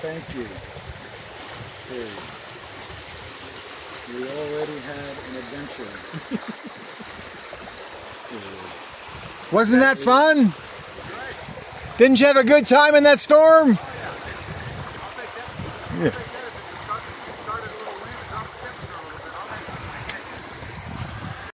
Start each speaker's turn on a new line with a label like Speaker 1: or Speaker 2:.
Speaker 1: thank you. We already had an adventure.
Speaker 2: Wasn't that fun? Didn't you have a good time in that storm? Yeah.